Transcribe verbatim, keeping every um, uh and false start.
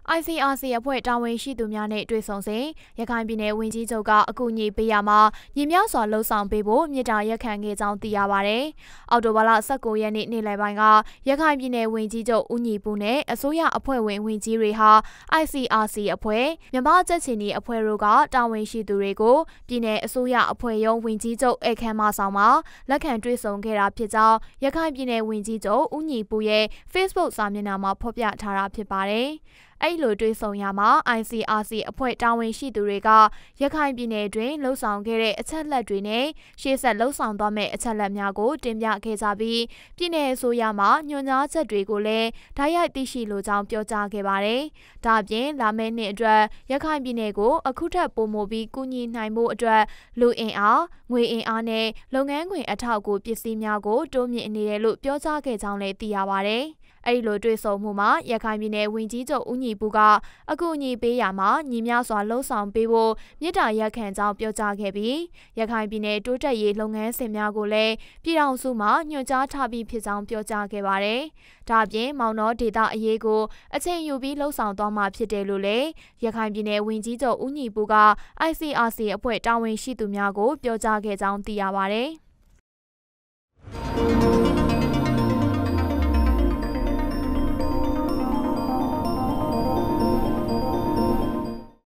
I C R C အဖွဲ့တာဝန်ရှိသူများနဲ့တွေ့ဆုံစဉ်ရခိုင်ပြည်နယ်ဝန်ကြီးချုပ်ကအကူအညီပေးရမှာညီများစွာလှုံ့ဆော်ပေးဖို့မြစ်တာရက်ခံခဲ့ကြောင်းသိရပါတယ်။အော်တိုဘာလ၁၉ရက်နေ့နေ့လယ်ပိုင်းကရခိုင်ပြည်နယ်ဝန်ကြီးချုပ်ဦးညီပူနဲ့အစိုးရအဖွဲ့ဝင်ဝန်ကြီးတွေဟာ I C R C အဖွဲ့မြန်မာကြက်ချီနီအဖွဲ့တို့ကတာဝန်ရှိသူတွေကိုပြည်နယ်အစိုးရအဖွဲ့ရုံးဝန်ကြီးချုပ်အခမ်းမဆောင်မှာလက်ခံတွေ့ဆုံခဲ့တာဖြစ်ကြောင်းရခိုင်ပြည်နယ်ဝန်ကြီးချုပ်ဦးညီပူရဲ့ Facebook စာမျက်နှာမှာဖော်ပြထားတာဖြစ်ပါတယ်။အဲ့လိုတွေ့ဆုံရမှာ I C R C အဖွဲ့တာဝန်ရှိသူတွေကရခိုင်ပြည်နယ်တွင်လှုပ်ဆောင်ခဲ့တဲ့အချက်လက်တွေနဲ့ရှေ့ဆက်လှုပ်ဆောင်သွားမယ့်အချက်လက်များကိုတင်ပြခဲ့ကြပြီးပြည်နယ်အစိုးရမှညွှန်ကြားချက်တွေကိုလည်းဓာတ်ရိုက်သိရှိလိုကြောင်းပြောကြားခဲ့ပါတယ်။ဒါ့အပြင်လာမယ့်နှစ်အတွက်ရခိုင်ပြည်နယ်ကိုအခုထပ်ပိုမိုပြီးကူညီနိုင်ဖို့အတွက်လူအင်အားငွေအင်အားနဲ့လုပ်ငန်းခွင်အထောက်အကူပစ္စည်းများကိုတိုးမြင့်နေတယ်လို့ပြောကြားခဲ့ကြောင်းလည်းသိရပါတယ်။အဲ့လိုတွေ့ဆုံမှုမှာရခိုင်ပြည်နယ်ဝန်ကြီးချုပ်ဦးညီပူကအကူအညီပေးရမှာညီများစွာလှုံ့ဆော်ပေးဖို့မြစ်တာရက်ခံကြောင်းပြောကြားခဲ့ပြီးရခိုင်ပြည်နယ်တိုးတက်ရေးလုပ်ငန်းစဉ်များကိုလည်းပြည်ထောင်စုမှညွှန်ကြားထားပြီးဖြစ်ကြောင်းပြောကြားခဲ့ပါတယ်။ဒါ့အပြင်မောင်တော်ဒေသအရေးကိုအချိန်ယူပြီးလှုံ့ဆော်သွားမှာဖြစ်တယ်လို့လည်းရခိုင်ပြည်နယ်ဝန်ကြီးချုပ်ဦးညီပူက I C R C အဖွဲ့တာဝန်ရှိသူများကိုပြောကြားခဲ့ကြောင်းသိရပါတယ်။